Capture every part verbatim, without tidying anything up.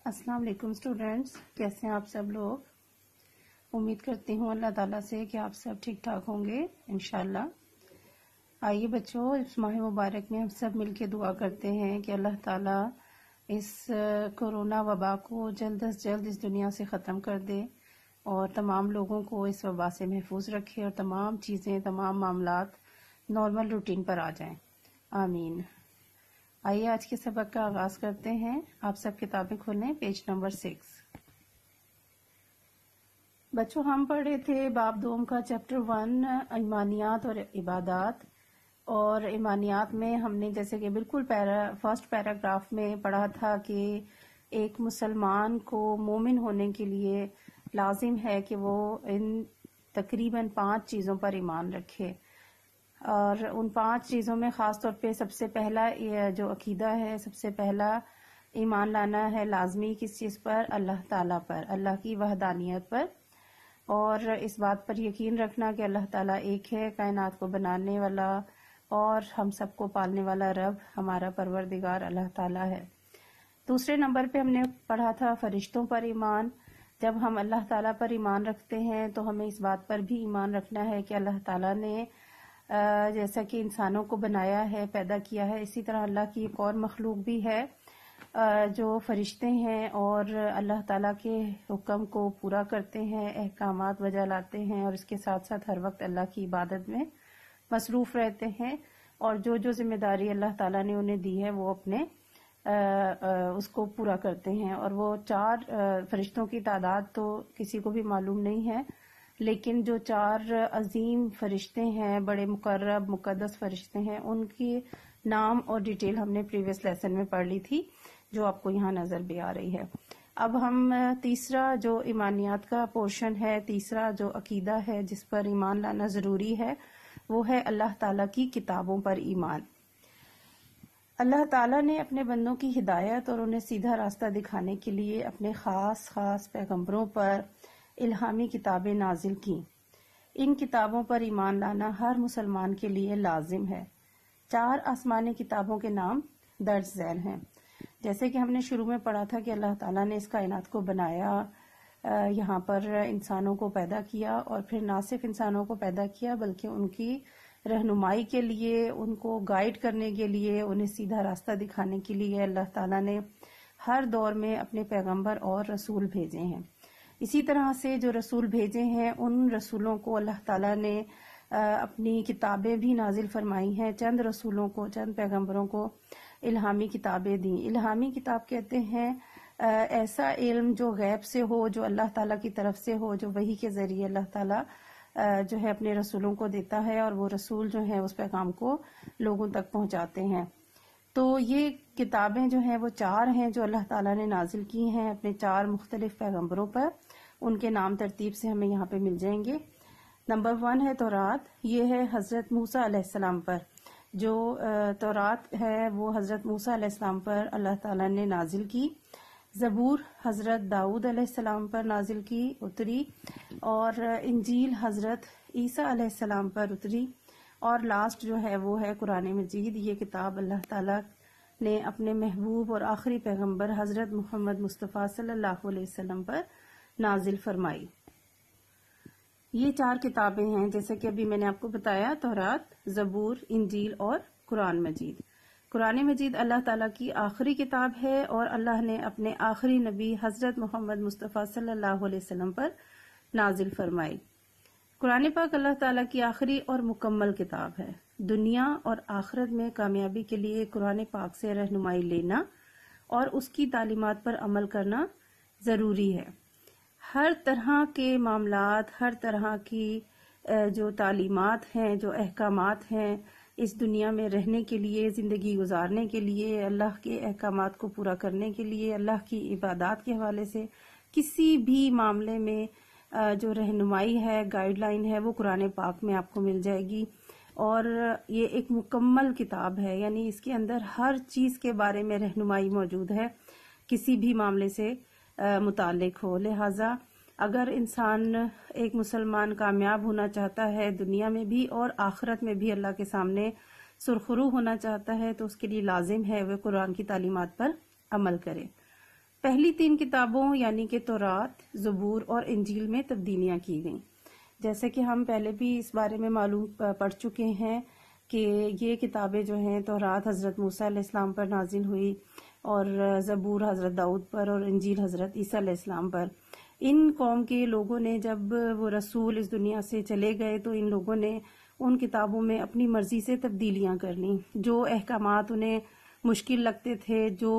السلام علیکم اسٹوڈینٹس، کیسے ہیں آپ سب لوگ؟ امید کرتی ہوں اللہ تعالیٰ سے کہ آپ سب ٹھیک ٹھاک ہوں گے انشاءاللہ۔ آئیے بچوں، اس ماہ مبارک میں ہم سب مل کے دعا کرتے ہیں کہ اللہ تعالیٰ اس کورونا وبا کو جلد از جلد اس دنیا سے ختم کر دے اور تمام لوگوں کو اس وبا سے محفوظ رکھے اور تمام چیزیں تمام معاملات نارمل روٹین پر آ جائیں، آمین۔ آئیے آج کے سبق کا آغاز کرتے ہیں۔ آپ سب کتابیں کھولیں، پیج نمبر سکس۔ بچوں، ہم پڑھ رہے تھے باب دوم کا چیپٹر ون، ایمانیات اور عبادات، اور ایمانیات میں ہم نے جیسے کہ بالکل پیرا فرسٹ پیراگراف میں پڑھا تھا کہ ایک مسلمان کو مومن ہونے کے لیے لازم ہے کہ وہ ان تقریباً پانچ چیزوں پر ایمان رکھے، اور ان پانچ چیزوں میں خاص طور پہ سب سے پہلا جو عقیدہ ہے، سب سے پہلا ایمان لانا ہے لازمی کس چیز پر؟ اللہ تعالیٰ پر، اللہ کی وحدانیت پر، اور اس بات پر یقین رکھنا کہ اللہ تعالیٰ ایک ہے، کائنات کو بنانے والا اور ہم سب کو پالنے والا رب ہمارا پروردگار اللہ تعالیٰ ہے۔ دوسرے نمبر پہ ہم نے پڑھا تھا فرشتوں پر ایمان۔ جب ہم اللہ تعالیٰ پر ایمان رکھتے ہیں تو ہمیں اس بات پر بھی ایمان رکھنا ہے کہ اللہ تعالیٰ نے جیسا کہ انسانوں کو بنایا ہے، پیدا کیا ہے، اسی طرح اللہ کی ایک اور مخلوق بھی ہے جو فرشتے ہیں، اور اللہ تعالیٰ کے حکم کو پورا کرتے ہیں، احکامات بجا لاتے ہیں، اور اس کے ساتھ ساتھ ہر وقت اللہ کی عبادت میں مصروف رہتے ہیں، اور جو جو ذمہ داری اللہ تعالیٰ نے انہیں دی ہے وہ اپنے اس کو پورا کرتے ہیں۔ اور وہ چار فرشتوں کی تعداد تو کسی کو بھی معلوم نہیں ہے، لیکن جو چار عظیم فرشتے ہیں، بڑے مقرب مقدس فرشتے ہیں، ان کی نام اور ڈیٹیل ہم نے پریویس لیسن میں پڑھ لی تھی، جو آپ کو یہاں نظر بھی آ رہی ہے۔ اب ہم تیسرا جو ایمانیات کا پورشن ہے، تیسرا جو عقیدہ ہے جس پر ایمان لانا ضروری ہے، وہ ہے اللہ تعالیٰ کی کتابوں پر ایمان۔ اللہ تعالیٰ نے اپنے بندوں کی ہدایت اور انہیں سیدھا راستہ دکھانے کے لیے اپنے خاص خاص پیغمبروں پر الہامی کتابیں نازل کیں۔ ان کتابوں پر ایمان لانا ہر مسلمان کے لیے لازم ہے۔ چار آسمانی کتابوں کے نام درج ذیل ہیں۔ جیسے کہ ہم نے شروع میں پڑھا تھا کہ اللہ تعالیٰ نے اس کائنات کو بنایا، یہاں پر انسانوں کو پیدا کیا، اور پھر نہ صرف انسانوں کو پیدا کیا بلکہ ان کی رہنمائی کے لیے، ان کو گائیڈ کرنے کے لیے، انہیں سیدھا راستہ دکھانے کے لیے اللہ تعالیٰ نے ہر دور میں اپنے پیغمبر اور رسول بھیجے ہیں۔ اسی طرح سے جو رسول بھیجے ہیں ان رسولوں کو اللہ تعالیٰ نے اپنی کتابیں بھی نازل فرمائی ہیں۔ چند رسولوں کو، چند پیغمبروں کو الہامی کتابیں دیں۔ الہامی کتاب کہتے ہیں ایسا علم جو غیب سے ہو، جو اللہ تعالیٰ کی طرف سے ہو، جو وحی کے ذریعے اللہ تعالیٰ جو ہے اپنے رسولوں کو دیتا ہے، اور وہ رسول جو ہیں اس پیغام کو لوگوں تک پہنچاتے ہیں۔ تو یہ کتابیں جو ہیں وہ چار ہیں جو اللہ تعالیٰ نے نازل کی ہیں اپنے چار مختلف پیغمبروں پر۔ ان کے نام ترتیب سے ہمیں یہاں پہ مل جائیں گے۔ نمبر ون ہے تورات، یہ ہے حضرت موسیٰ علیہ السلام پر۔ جو تورات ہے وہ حضرت موسیٰ علیہ السلام پر اللہ تعالیٰ نے نازل کی۔ زبور حضرت داؤد علیہ السلام پر نازل کی، اتری، اور انجیل حضرت عیسیٰ علیہ السلام پر اتری، اور لاسٹ جو ہے وہ ہے قرآن مجید۔ یہ کتاب اللہ تعالیٰ نے اپنے محبوب اور آخری پیغمبر حضرت محمد مصطفیٰ صلی اللہ علیہ وسلم پر نازل فرمائی۔ یہ چار کتابیں ہیں جیسے کہ ابھی میں نے آپ کو بتایا، تورات، زبور، انجیل اور قرآن مجید۔ قرآن مجید اللہ تعالیٰ کی آخری کتاب ہے، اور اللہ نے اپنے آخری نبی حضرت محمد مصطفیٰ صلی اللہ علیہ وسلم پر نازل فرمائی۔ قرآن پاک اللہ تعالیٰ کی آخری اور مکمل کتاب ہے۔ دنیا اور آخرت میں کامیابی کے لیے قرآن پاک سے رہنمائی لینا اور اس کی تعلیمات پر عمل کرنا ضروری ہے۔ ہر طرح کے معاملات، ہر طرح کی جو تعلیمات ہیں، جو احکامات ہیں، اس دنیا میں رہنے کے لیے، زندگی گزارنے کے لیے، اللہ کے احکامات کو پورا کرنے کے لیے، اللہ کی عبادات کے حوالے سے کسی بھی معاملے میں جو رہنمائی ہے، گائیڈ لائن ہے، وہ قرآن پاک میں آپ کو مل جائے گی۔ اور یہ ایک مکمل کتاب ہے، یعنی اس کے اندر ہر چیز کے بارے میں رہنمائی موجود ہے، کسی بھی معاملے سے متعلق ہو۔ لہٰذا اگر انسان ایک مسلمان کامیاب ہونا چاہتا ہے دنیا میں بھی اور آخرت میں بھی، اللہ کے سامنے سرخرو ہونا چاہتا ہے، تو اس کے لیے لازم ہے وہ قرآن کی تعلیمات پر عمل کرے۔ پہلی تین کتابوں یعنی کہ تورات، زبور اور انجیل میں تبدیلیاں کی گئیں. جیسے کہ ہم پہلے بھی اس بارے میں معلوم پڑھ چکے ہیں کہ یہ کتابیں جو ہیں تورات حضرت موسیٰ علیہ السلام پر نازل ہوئی اور زبور حضرت داؤد پر اور انجیل حضرت عیسیٰ علیہ السلام پر. ان قوم کے لوگوں نے جب وہ رسول اس دنیا سے چلے گئے تو ان لوگوں نے ان کتابوں میں اپنی مرضی سے تبدیلیاں کر لیں. جو احکامات انہیں مشکل لگتے تھے، جو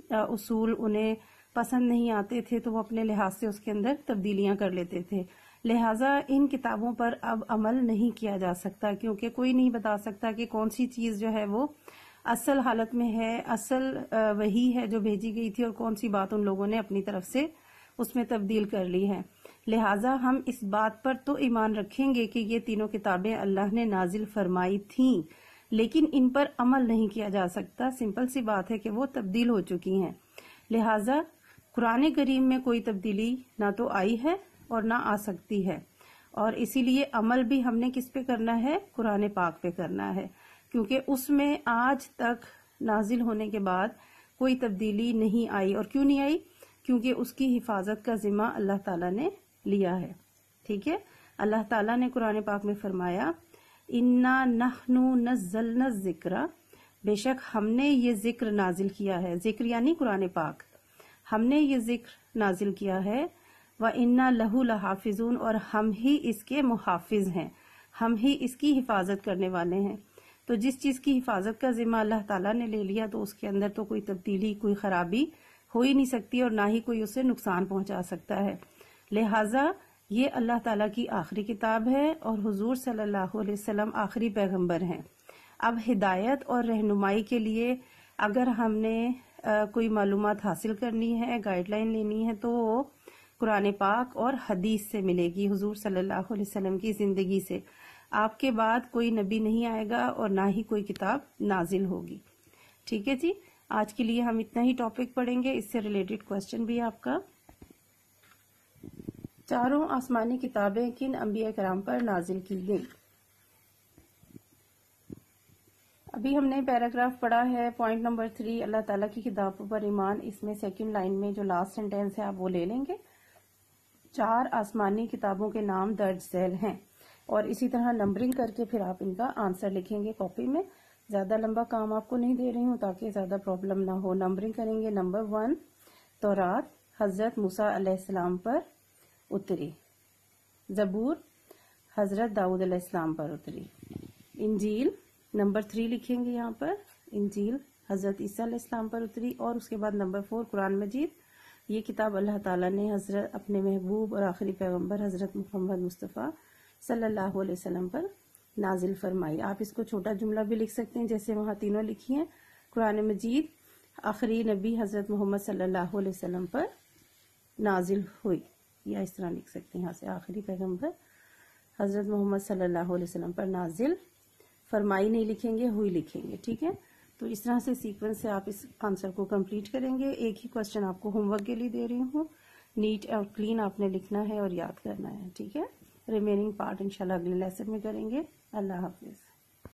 اصول انہیں پسند نہیں آتے تھے، تو وہ اپنے لحاظ سے اس کے اندر تبدیلیاں کر لیتے تھے. لہٰذا ان کتابوں پر اب عمل نہیں کیا جا سکتا، کیونکہ کوئی نہیں بتا سکتا کہ کون سی چیز جو ہے وہ اصل حالت میں ہے، اصل وہی ہے جو بھیجی گئی تھی، اور کون سی بات ان لوگوں نے اپنی طرف سے اس میں تبدیل کر لی ہے. لہٰذا ہم اس بات پر تو ایمان رکھیں گے کہ یہ تینوں کتابیں اللہ نے نازل فرمائی تھیں، لیکن ان پر عمل نہیں کیا جا سکتا. سمپل سی بات ہے کہ وہ تبدیل ہو چکی ہیں. لہٰذا قرآن کریم میں کوئی تبدیلی نہ تو آئی ہے اور نہ آ سکتی ہے، اور اسی لیے عمل بھی ہم نے کس پہ کرنا ہے؟ قرآن پاک پہ کرنا ہے، کیونکہ اس میں آج تک نازل ہونے کے بعد کوئی تبدیلی نہیں آئی. اور کیوں نہیں آئی؟ کیونکہ اس کی حفاظت کا ذمہ اللہ تعالیٰ نے لیا ہے. ٹھیک ہے، اللہ تعالیٰ نے قرآن پاک میں فرمایا اِنَّا نَحْنُ نَزَّلْنَا الذِّكْرَ، بے شک ہم نے یہ ذکر نازل کیا ہے. ذکر یعنی قرآن پاک. ہم نے یہ ذکر نازل کیا ہے. وَإِنَّا لَهُ لَحَافِظُونَ، اور ہم ہی اس کے محافظ ہیں، ہم ہی اس کی حفاظت کرنے والے ہیں. تو جس چیز کی حفاظت کا ذمہ اللہ تعالیٰ نے لے لیا تو اس کے اندر تو کوئی تبدیلی، کوئی خرابی ہو ہی نہیں سکتی، اور نہ ہی کوئی اسے نقصان پہنچا سکتا ہے. لہٰذا یہ اللہ تعالیٰ کی آخری کتاب ہے اور حضور صلی اللہ علیہ وسلم آخری پیغمبر ہیں. اب ہدایت اور رہنمائی کے لیے اگر ہم نے کوئی معلومات حاصل کرنی ہے، گائیڈ لائن لینی ہے، تو وہ قرآن پاک اور حدیث سے ملے گی، حضور صلی اللہ علیہ وسلم کی زندگی سے. آپ کے بعد کوئی نبی نہیں آئے گا اور نہ ہی کوئی کتاب نازل ہوگی. ٹھیک ہے جی، آج کے لیے ہم اتنا ہی ٹاپک پڑھیں گے. اس سے ریلیٹڈ کوشچن بھی آپ کا، چاروں آسمانی کتابیں کن انبیاء کرام پر نازل کی گئی؟ ابھی ہم نے پیراگراف پڑھا ہے پوائنٹ نمبر تھری، اللہ تعالیٰ کی کتابوں پر ایمان. اس میں سیکنڈ لائن میں جو لاسٹ سینٹینس ہے آپ وہ لے لیں گے. چار آسمانی کتابوں کے نام درج ذیل ہیں، اور اسی طرح نمبرنگ کر کے پھر آپ ان کا آنسر لکھیں گے کاپی میں. زیادہ لمبا کام آپ کو نہیں دے رہی ہوں تاکہ زیادہ پرابلم نہ ہو. نمبرنگ کریں گے. نمبر ون، تورات حضرت موسیٰ علیہ السلام پر اتری. زبور حضرت داؤد علیہ السلام پر اتری. انجیل نمبر تھری لکھیں گے یہاں پر، انجیل حضرت عیسیٰ علیہ السلام پر اتری. اور اس کے بعد نمبر فور، قرآن مجید. یہ کتاب اللہ تعالیٰ نے حضرت اپنے محبوب اور آخری پیغمبر حضرت محمد مصطفیٰ صلی اللہ علیہ وسلم پر نازل فرمائی. آپ اس کو چھوٹا جملہ بھی لکھ سکتے ہیں جیسے وہاں تینوں لکھی ہیں. قرآن مجید آخری نبی حضرت محمد صلی اللہ علیہ وسلم پر نازل ہوئی، یا اس طرح لکھ سکتے ہیں یہاں سے آخری پیغمبر حضرت محمد صلی اللہ علیہ وسلم پر نازل فرمائی نہیں لکھیں گے، ہوئی لکھیں گے. ٹھیک ہے، تو اس طرح سے سیکوینس سے آپ اس آنسر کو کمپلیٹ کریں گے. ایک ہی کوشچن آپ کو ہوم ورک کے لیے دے رہی ہوں، نیٹ اور کلین آپ نے لکھنا ہے اور یاد کرنا ہے. ٹھیک ہے، ریمیننگ پارٹ انشاءاللہ اگلے لیسن میں کریں گے. اللہ حافظ.